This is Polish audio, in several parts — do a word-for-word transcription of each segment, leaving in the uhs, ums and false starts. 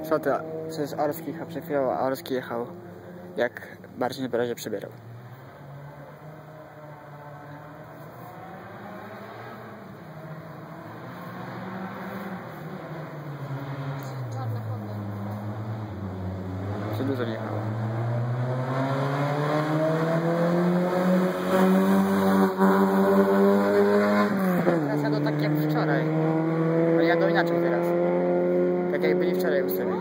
Co to? Przez Orski jechał przed chwilą, a Orski jechał jak bardziej na razie przebierał. Za dużo nie jechało. Teraz jadą tak jak wczoraj. Oni jadą inaczej teraz. Tak jak byli wczoraj ustawieni.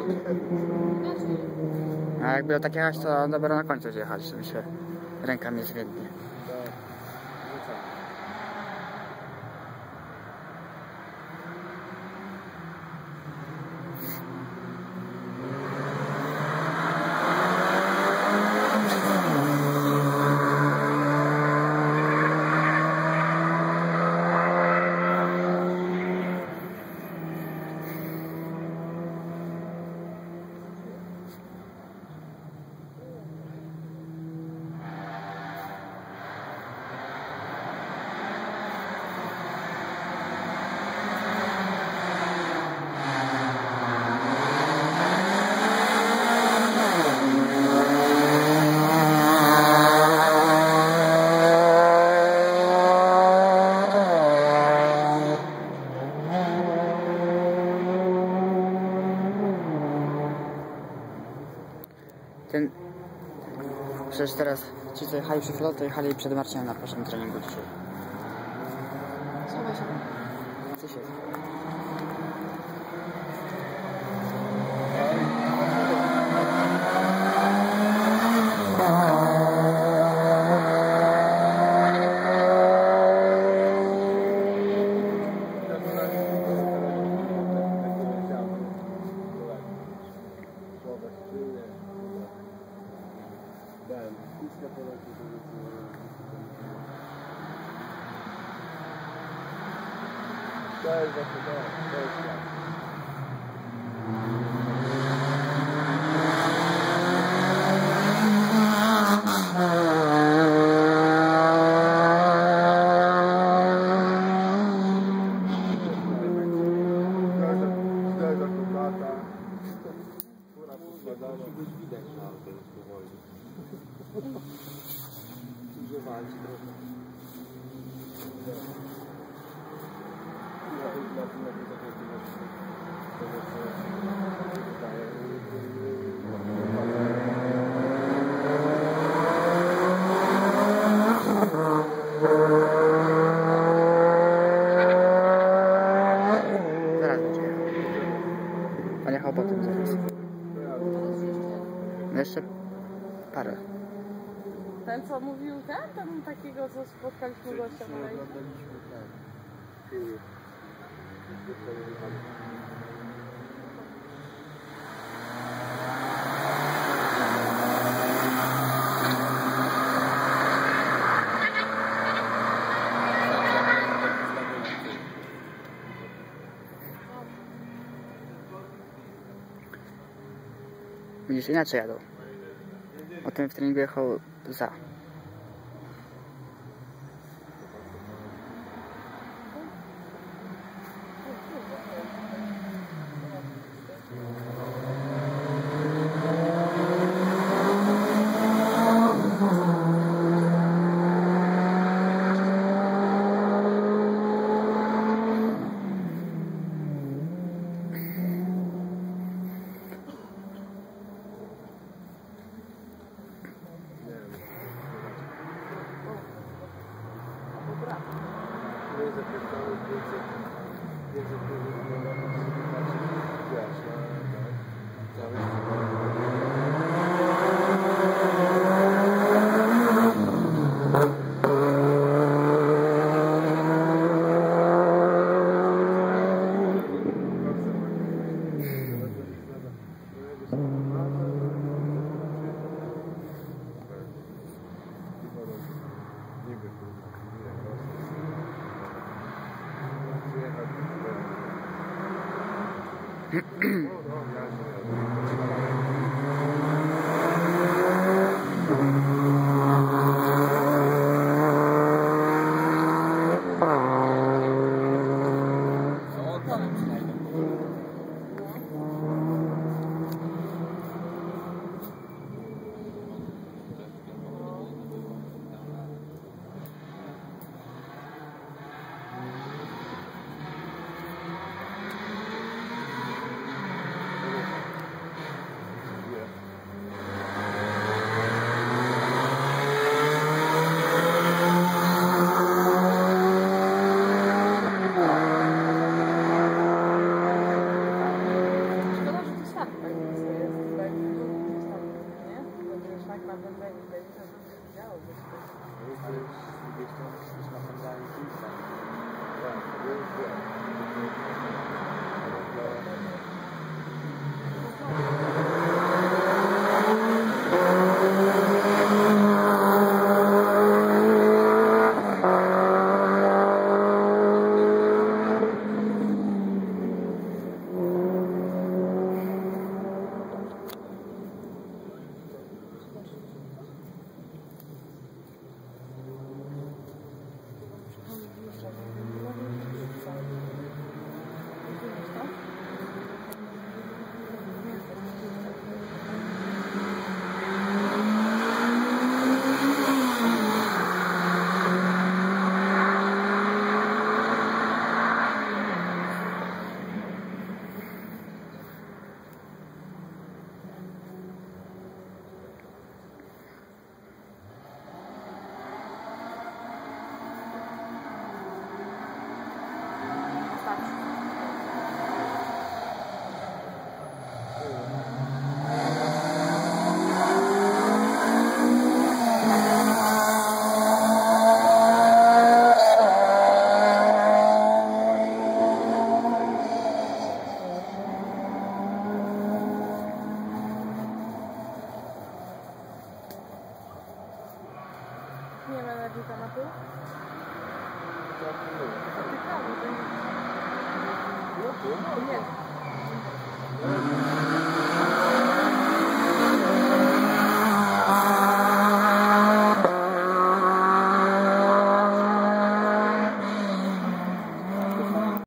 A jak było tak jechać, to dopiero na końcu zjechać, żeby się rękami zwiednie. Ten... Przecież teraz ci, co jechali przed chwilą, to jechali przed Marcinem na pierwszym treningu dzisiaj. Słuchaj się. Co się To jest właśnie to, to jest tak. Każda komplata, która poskładana, musi być widać na auto już powoli. Używać trochę. Zaraz będzie jechał. On jechał potem zaraz. No jeszcze parę. Ten co mówił ten? Ten takiego co spotkaliśmy gościa na rejsie? Widzisz, inaczej jadą. O tym w treningu jechał za. klikniemy energii tematu. No, Nie.